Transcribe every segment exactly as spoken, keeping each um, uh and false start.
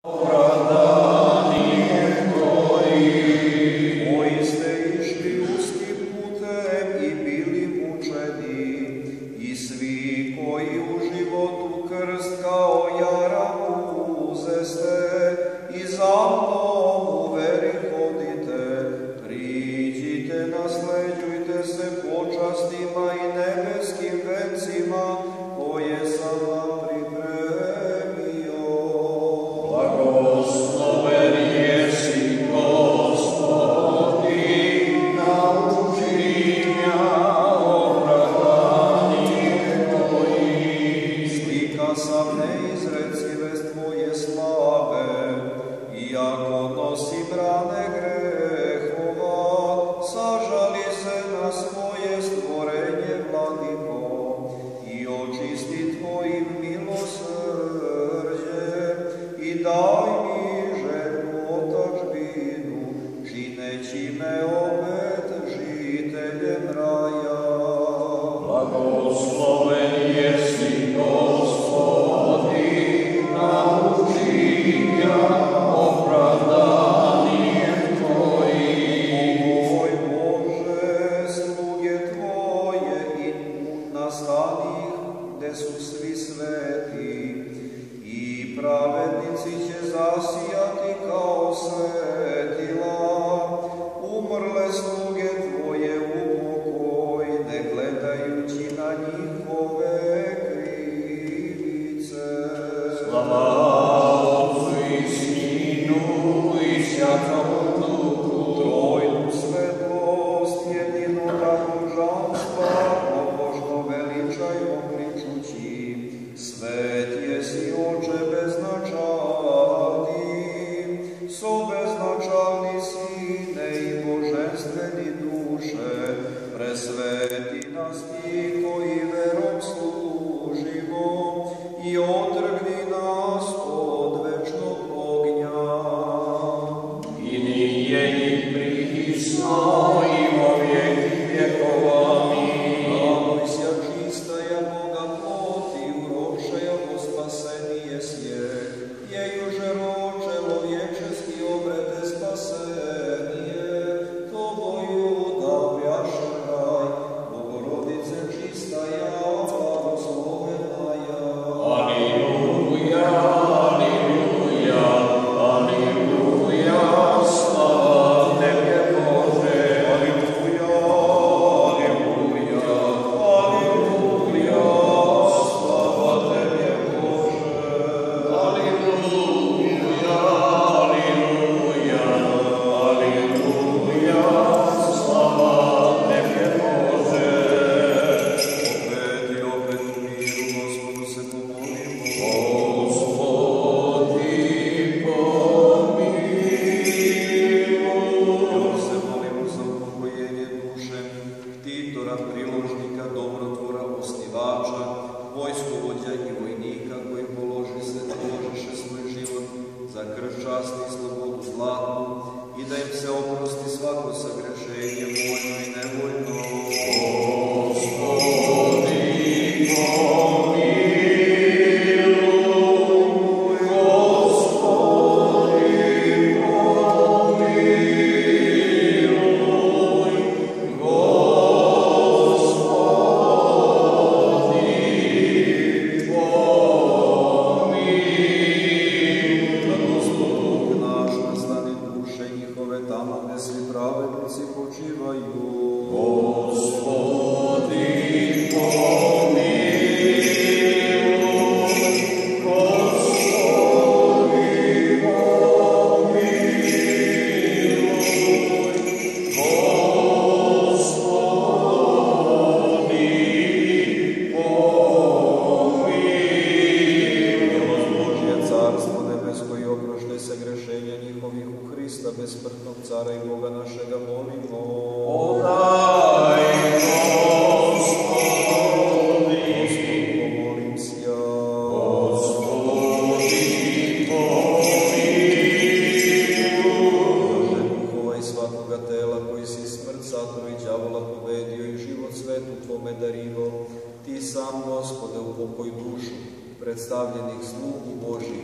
Ti sam, Gospode, upokoj dušu predstavljenih slugu Božih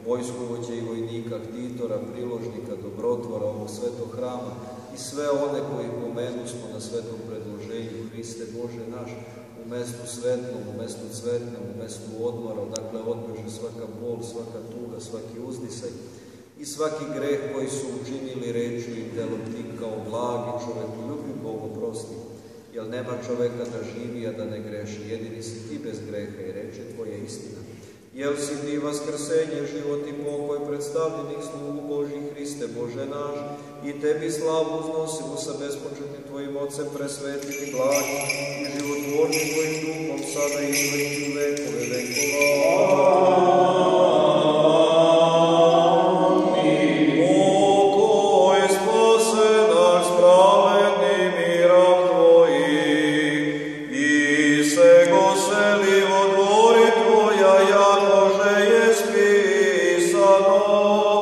vojskovođe i vojnika, ktitora, priložnika, dobrotvora ovog svetog hrama i sve one koji pomenu smo na svetom predloženju. Hriste Bože naš, u mestu svetlom, u mestu cvetnom, u mestu odmora, odakle odbeže svaka bol, svaka tuga, svaki uzdisaj i svaki greh koji su učinili rečju i delom ti kao blagi čoveku, ljubi Bog oprosti. Jer nema čoveka da živi, a da ne greši, jedini si ti bez greha i reče tvoja istina. Jel si ti vaskrsenje, život i pokoj predstavljenih slugu Božih, Hriste Bože naš, i tebi slavu uznosimo sa bespočetnim tvojim Otcem presvetim i blagim i životvornim tvojim duhom, sada i uvek u vekove vekova. Sano